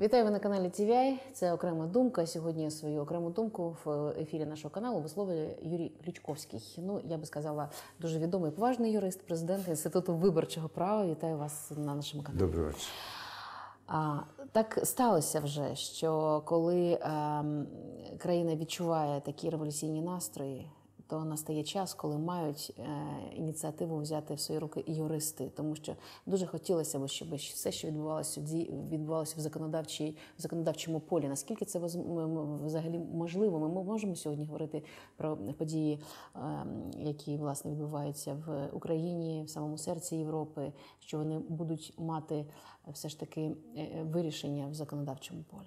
Вітаю ви на каналі TVI. Це окрема думка. Сьогодні свою окрему думку в ефірі нашого каналу висловлює Юрій Ключковський. Ну, я би сказала, дуже відомий поважний юрист, президент Інституту виборчого права. Вітаю вас на нашому каналі. Добрий вечір. Так сталося вже, що коли країна відчуває такі революційні настрої, то настає час, коли мають ініціативу взяти в свої руки юристи. Тому що дуже хотілося б, щоб все, що відбувалося в законодавчому полі. Наскільки це взагалі можливо? Ми можемо сьогодні говорити про події, які, власне, відбуваються в Україні, в самому серці Європи, що вони будуть мати все ж таки вирішення в законодавчому полі?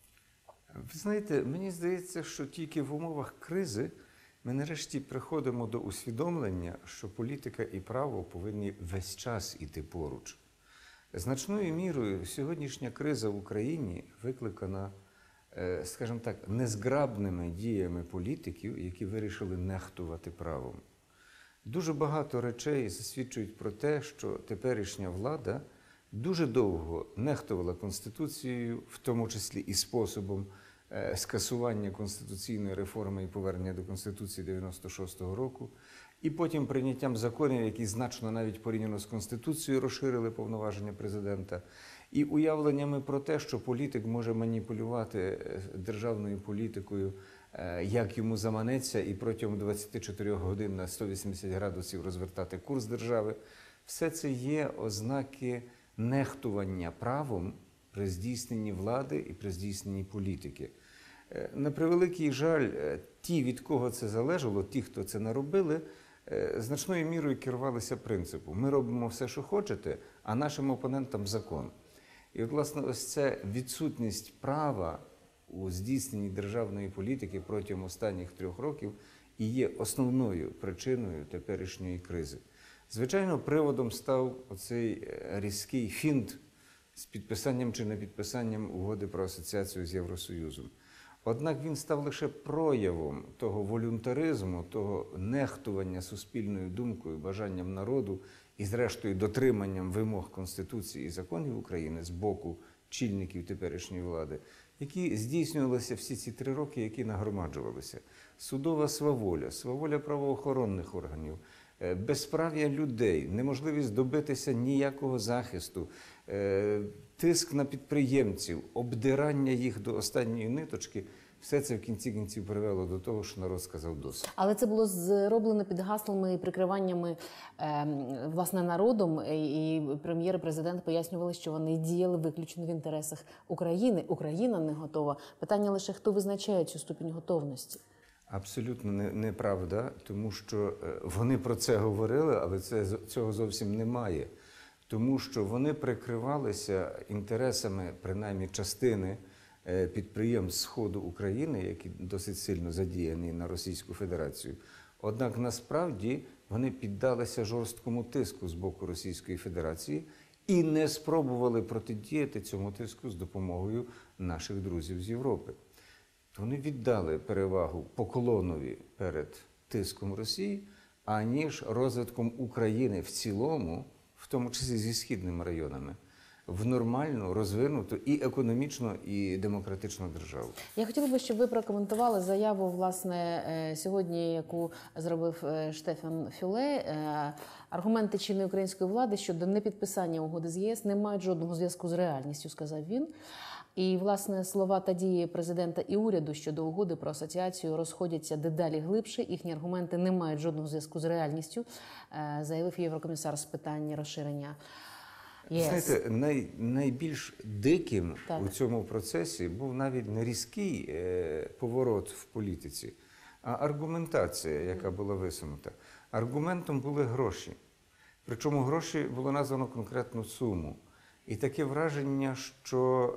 Ви знаєте, мені здається, що тільки в умовах кризи ми нарешті приходимо до усвідомлення, що політика і право повинні весь час іти поруч. Значною мірою сьогоднішня криза в Україні викликана, скажімо так, незграбними діями політиків, які вирішили нехтувати правом. Дуже багато речей засвідчують про те, що теперішня влада дуже довго нехтувала Конституцією, в тому числі і способом скасування конституційної реформи і повернення до Конституції 96-го року, і потім прийняттям законів, які значно навіть порівняно з Конституцією розширили повноваження президента, і уявленнями про те, що політик може маніпулювати державною політикою, як йому заманеться, і протягом 24 годин на 180 градусів розвертати курс держави. Все це є ознаки нехтування правом при здійсненні влади і при здійсненні політики. На превеликий жаль, ті, від кого це залежало, ті, хто це наробили, значною мірою керувалися принципом: ми робимо все, що хочете, а нашим опонентам закон. І от, власне, ось ця відсутність права у здійсненні державної політики протягом останніх 3 років і є основною причиною теперішньої кризи. Звичайно, приводом став оцей різкий фінт з підписанням чи не підписанням угоди про асоціацію з Євросоюзом. Однак він став лише проявом того волюнтаризму, того нехтування суспільною думкою, бажанням народу і, зрештою, дотриманням вимог Конституції і законів України з боку чільників теперішньої влади, які здійснювалися всі ці 3 роки, які нагромаджувалися. Судова сваволя, сваволя правоохоронних органів, безправ'я людей, неможливість добитися ніякого захисту, тиск на підприємців, обдирання їх до останньої ниточки – все це в кінці кінців привело до того, що народ сказав досить. Але це було зроблено під гаслами і прикриваннями, власне, народом, і прем'єр і президент пояснювали, що вони діяли виключно в інтересах України. Україна не готова. Питання лише, хто визначає цю ступінь готовності? Абсолютно неправда, тому що вони про це говорили, але цього зовсім немає. Тому що вони прикривалися інтересами, принаймні, частини підприємств Сходу України, які досить сильно задіяні на Російську Федерацію. Однак, насправді, вони піддалися жорсткому тиску з боку Російської Федерації і не спробували протидіяти цьому тиску з допомогою наших друзів з Європи. Вони віддали перевагу поколонові перед тиском Росії, аніж розвитком України в цілому, в тому числі зі східними районами, в нормальну, розвинуту і економічно, і демократичну державу. Я хотіла би, щоб ви прокоментували заяву, власне, сьогодні, яку зробив Штефан Фюле. Аргументи чинної української влади щодо непідписання угоди з ЄС не мають жодного зв'язку з реальністю, сказав він. І, власне, слова та дії президента і уряду щодо угоди про асоціацію розходяться дедалі глибше. Їхні аргументи не мають жодного зв'язку з реальністю, заявив єврокомісар з питань розширення ЄС. Знаєте, найбільш диким у цьому процесі був навіть не різкий поворот в політиці, а аргументація, яка була висунута. Аргументом були гроші. Причому гроші було названо конкретну суму. І таке враження, що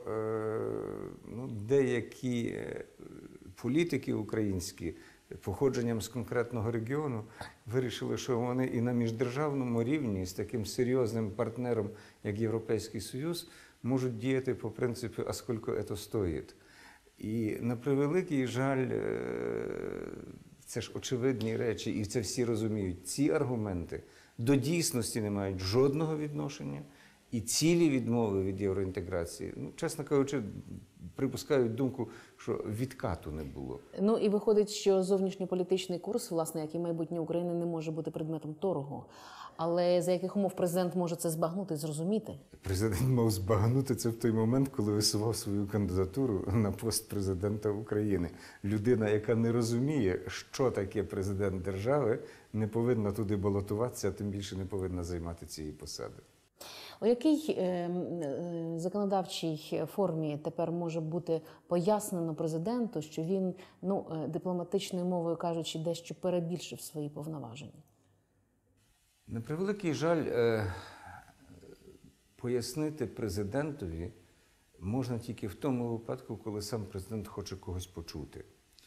деякі політики українські походженням з конкретного регіону вирішили, що вони і на міждержавному рівні з таким серйозним партнером, як Європейський Союз, можуть діяти по принципу «а скільки це стоїть?». І на превеликий жаль, це ж очевидні речі, і це всі розуміють, ці аргументи до дійсності не мають жодного відношення і цілі відмови від євроінтеграції, ну, чесно кажучи, припускають думку, що відкату не було. Ну і виходить, що зовнішньополітичний курс, власне, як і майбутнє України, не може бути предметом торгу. Але за яких умов президент може це збагнути, зрозуміти? Президент мав збагнути це в той момент, коли висував свою кандидатуру на пост президента України. Людина, яка не розуміє, що таке президент держави, не повинна туди балотуватися, а тим більше не повинна займати цієї посади. У якій законодавчій формі тепер може бути пояснено президенту, що він, дипломатичною мовою кажучи, дещо перебільшив свої повноваження? На превеликий жаль, пояснити президентові можна тільки в тому випадку, коли сам президент хоче когось почути.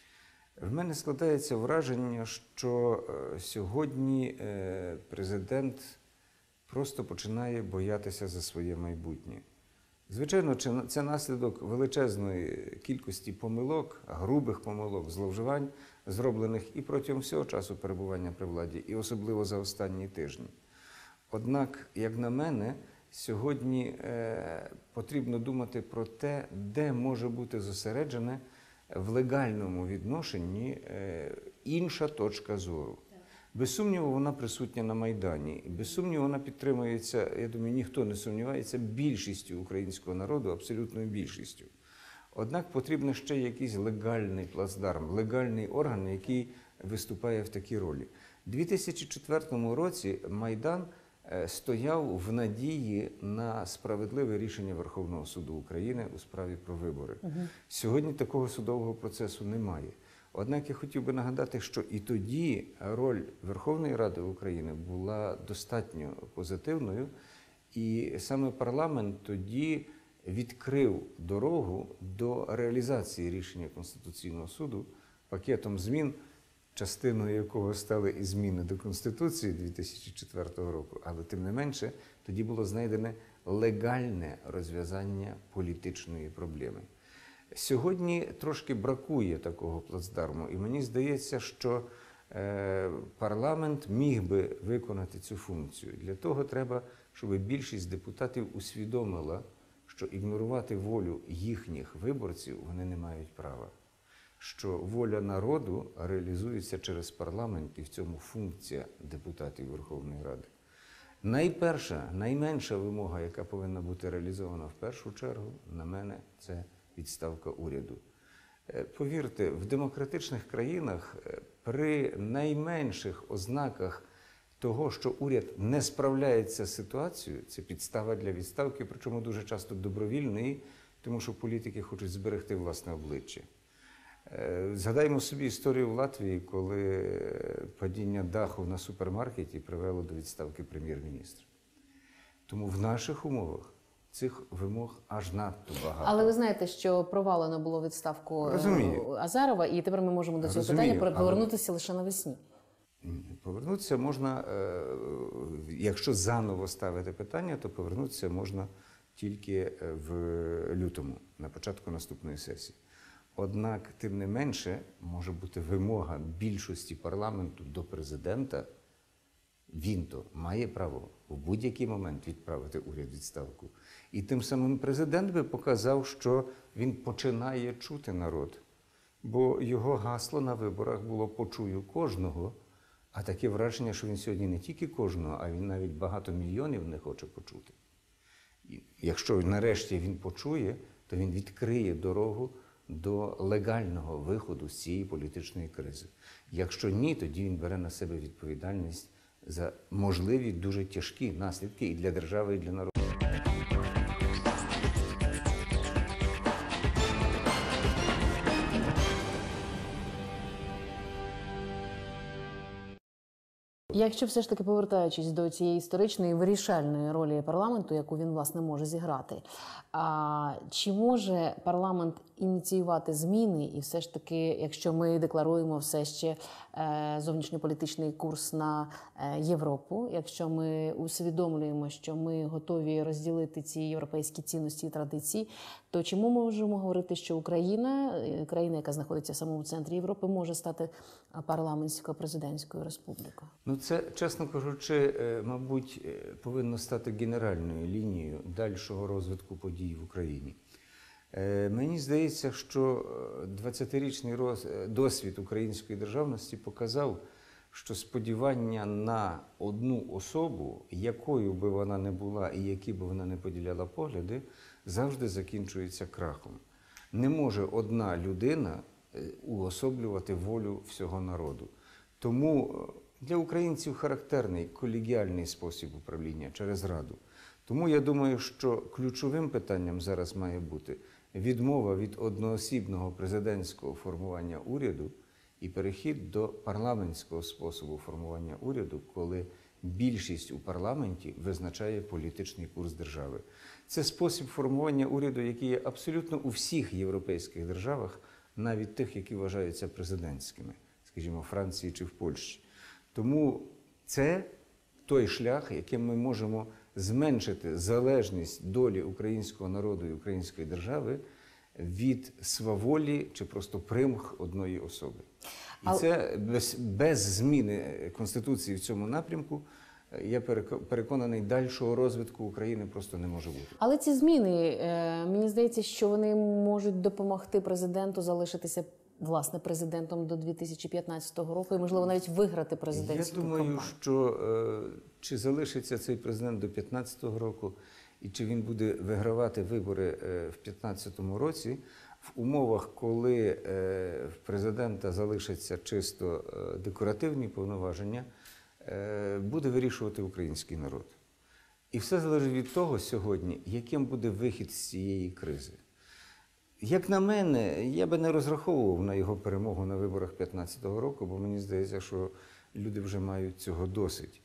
В мене складається враження, що сьогодні президент просто починає боятися за своє майбутнє. Звичайно, це наслідок величезної кількості помилок, грубих помилок, зловживань, зроблених і протягом всього часу перебування при владі, і особливо за останні тижні. Однак, як на мене, сьогодні потрібно думати про те, де може бути зосереджена в легальному відношенні інша точка зору. Без сумніву, вона присутня на Майдані. І без сумніву, вона підтримується, я думаю, ніхто не сумнівається, більшістю українського народу, абсолютною більшістю. Однак потрібен ще якийсь легальний плацдарм, легальний орган, який виступає в такій ролі. У 2004 році Майдан стояв в надії на справедливе рішення Верховного суду України у справі про вибори. Сьогодні такого судового процесу немає. Однак я хотів би нагадати, що і тоді роль Верховної Ради України була достатньо позитивною, і саме парламент тоді відкрив дорогу до реалізації рішення Конституційного суду пакетом змін, частиною якого стали і зміни до Конституції 2004 року, але тим не менше тоді було знайдене легальне розв'язання політичної проблеми. Сьогодні трошки бракує такого плацдарму, і мені здається, що парламент міг би виконати цю функцію. Для того треба, щоб більшість депутатів усвідомила, що ігнорувати волю їхніх виборців вони не мають права. Що воля народу реалізується через парламент, і в цьому функція депутатів Верховної Ради. Найперша, найменша вимога, яка повинна бути реалізована в першу чергу, на мене, це відставка уряду. Повірте, в демократичних країнах при найменших ознаках того, що уряд не справляється з ситуацією, це підстава для відставки, причому дуже часто добровільної, тому що політики хочуть зберегти власне обличчя. Згадаймо собі історію в Латвії, коли падіння даху на супермаркеті привело до відставки прем'єр-міністра. Тому в наших умовах цих вимог аж надто багато. Але ви знаєте, що провалено було відставку Азарова, і тепер ми можемо до цього питання повернутися лише навесні. Повернутися можна, якщо заново ставити питання, то повернутися можна тільки в лютому, на початку наступної сесії. Однак, тим не менше, може бути вимога більшості парламенту до президента. Він то має право в будь-який момент відправити уряд у відставку. І тим самим президент би показав, що він починає чути народ. Бо його гасло на виборах було «почую кожного», а таке враження, що він сьогодні не тільки кожного, а він навіть багато мільйонів не хоче почути. І якщо нарешті він почує, то він відкриє дорогу до легального виходу з цієї політичної кризи. Якщо ні, тоді він бере на себе відповідальність за можливі дуже тяжкі наслідки і для держави, і для народу. Якщо все ж таки повертаючись до цієї історичної вирішальної ролі парламенту, яку він, власне, може зіграти, чи може парламент ініціювати зміни і все ж таки, якщо ми декларуємо все ще зовнішньополітичний курс на Європу, якщо ми усвідомлюємо, що ми готові розділити ці європейські цінності і традиції, то чому ми можемо говорити, що Україна, країна, яка знаходиться в самому центрі Європи, може стати парламентсько-президентською республікою? Ну, це, чесно кажучи, мабуть, повинно стати генеральною лінією дальшого розвитку подій в Україні. Мені здається, що 20-річний досвід української державності показав, що сподівання на одну особу, якою би вона не була і які би вона не поділяла погляди, завжди закінчується крахом. Не може одна людина уособлювати волю всього народу. Тому для українців характерний колегіальний спосіб управління через Раду. Тому я думаю, що ключовим питанням зараз має бути відмова від одноосібного президентського формування уряду і перехід до парламентського способу формування уряду, коли більшість у парламенті визначає політичний курс держави. Це спосіб формування уряду, який є абсолютно у всіх європейських державах, навіть тих, які вважаються президентськими, скажімо, Франції чи в Польщі. Тому це той шлях, яким ми можемо зменшити залежність долі українського народу і української держави від сваволі чи просто примх одної особи. І це без зміни Конституції в цьому напрямку, я переконаний, дальшого розвитку України просто не може бути. Але ці зміни, мені здається, що вони можуть допомогти президенту залишитися, власне, президентом до 2015 року і, можливо, навіть виграти президентську кампанію. Я думаю, що чи залишиться цей президент до 2015 року, і чи він буде вигравати вибори в 2015 році, в умовах, коли в президента залишаться чисто декоративні повноваження, буде вирішувати український народ. І все залежить від того сьогодні, яким буде вихід з цієї кризи. Як на мене, я би не розраховував на його перемогу на виборах 2015 року, бо мені здається, що люди вже мають цього досить.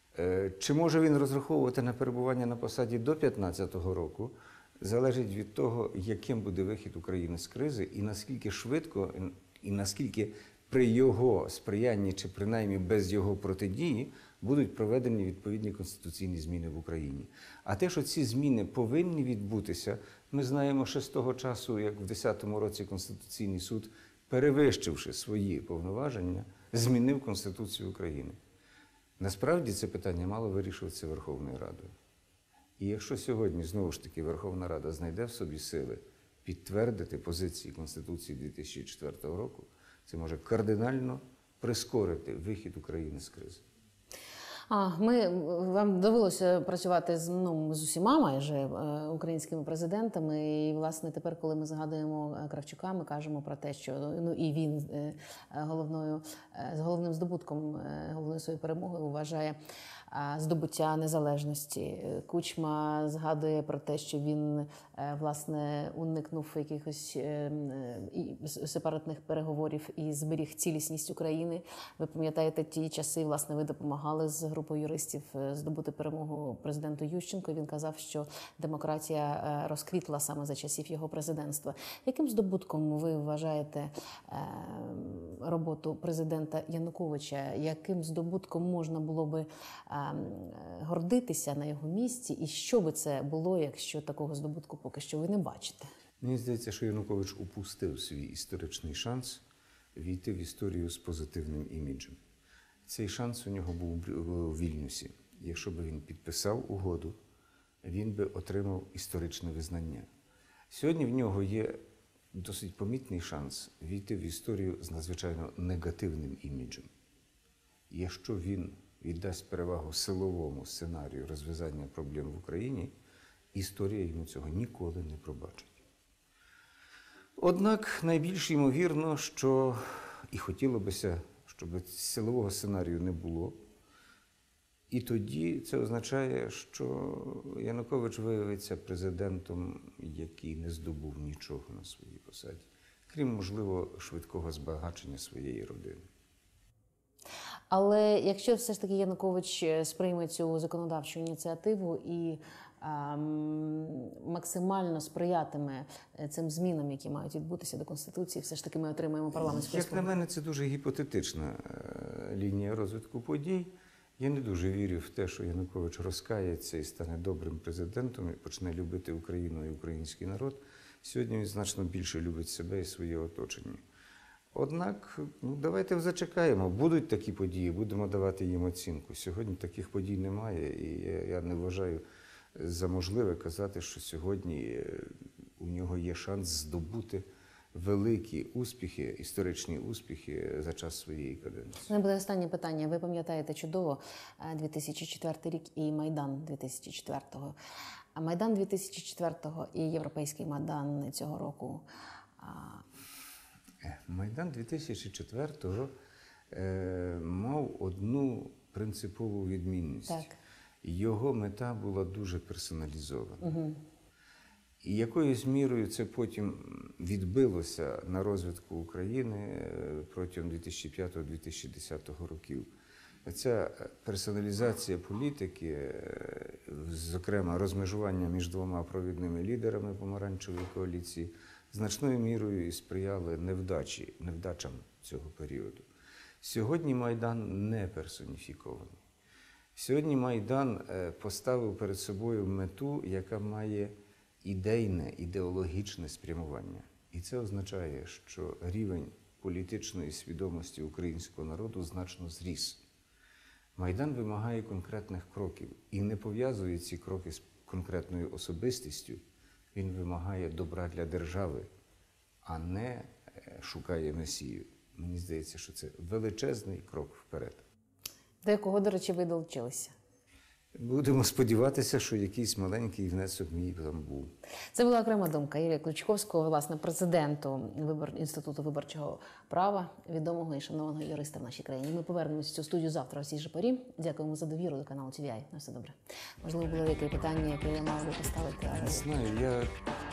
Чи може він розраховувати на перебування на посаді до 2015 року, залежить від того, яким буде вихід України з кризи і наскільки швидко, і наскільки при його сприянні, чи принаймні без його протидії, будуть проведені відповідні конституційні зміни в Україні. А те, що ці зміни повинні відбутися, ми знаємо ще з того часу, як в 2010 році Конституційний суд, перевищивши свої повноваження, змінив Конституцію України. Насправді це питання мало вирішуватися Верховною Радою. І якщо сьогодні, знову ж таки, Верховна Рада знайде в собі сили підтвердити позиції Конституції 2004 року, це може кардинально прискорити вихід України з кризи. Вам довелося працювати з усіма майже українськими президентами. І, власне, тепер, коли ми згадуємо Кравчука, ми кажемо про те, що і він з головним здобутком, головною своєю перемогою вважає здобуття незалежності. Кучма згадує про те, що він, власне, уникнув якихось сепаратних переговорів і зберіг цілісність України. Ви пам'ятаєте ті часи, власне, ви допомагали з групою юристів здобути перемогу президенту Ющенку. Він казав, що демократія розквітла саме за часів його президентства. Яким здобутком ви вважаєте роботу президента Януковича? Яким здобутком можна було би гордитися на його місці? І що би це було, якщо такого здобутку поки що ви не бачите? Мені здається, що Янукович упустив свій історичний шанс війти в історію з позитивним іміджем. Цей шанс у нього був у Вільнюсі. Якщо б він підписав угоду, він би отримав історичне визнання. Сьогодні в нього є досить помітний шанс війти в історію з надзвичайно негативним іміджем. Якщо він віддасть перевагу силовому сценарію розв'язання проблем в Україні, історія йому цього ніколи не пробачить. Однак найбільш ймовірно, що і хотілося б, щоб силового сценарію не було. І тоді це означає, що Янукович виявиться президентом, який не здобув нічого на своїй посаді, крім, можливо, швидкого збагачення своєї родини. Але якщо все ж таки Янукович сприйме цю законодавчу ініціативу і максимально сприятиме цим змінам, які мають відбутися до Конституції, все ж таки ми отримаємо парламентську республіку? Як на мене, це дуже гіпотетична лінія розвитку подій. Я не дуже вірю в те, що Янукович розкається і стане добрим президентом, і почне любити Україну і український народ. Сьогодні він значно більше любить себе і своє оточення. Однак, давайте зачекаємо. Будуть такі події, будемо давати їм оцінку. Сьогодні таких подій немає, і я не вважаю за можливе казати, що сьогодні у нього є шанс здобути великі успіхи, історичні успіхи за час своєї каденції. Це буде останнє питання. Ви пам'ятаєте чудово 2004 рік і Майдан 2004-го. А Майдан 2004-го і Європейський Майдан цього року. Майдан 2004-го мав одну принципову відмінність. Так. Його мета була дуже персоналізована. І якоюсь мірою це потім відбилося на розвитку України протягом 2005-2010 років. Ця персоналізація політики, зокрема розмежування між двома провідними лідерами помаранчевої коаліції, значною мірою і сприяли невдачам цього періоду. Сьогодні Майдан не персоніфікований. Сьогодні Майдан поставив перед собою мету, яка має ідейне, ідеологічне спрямування. І це означає, що рівень політичної свідомості українського народу значно зріс. Майдан вимагає конкретних кроків і не пов'язує ці кроки з конкретною особистістю. Він вимагає добра для держави, а не шукає месію. Мені здається, що це величезний крок вперед. До якого, до речі, ви долучилися? Будемо сподіватися, що якийсь маленький внесок мій там був. Це була окрема думка Юрія Ключковського, власне, президенту Інституту виборчого права, відомого і шанованого юриста в нашій країні. Ми повернемось в цю студію завтра о цій же порі. Дякуємо за довіру до каналу TVI. На все добре. Можливо, було яке питання, яке я мала би поставити. Не знаю, я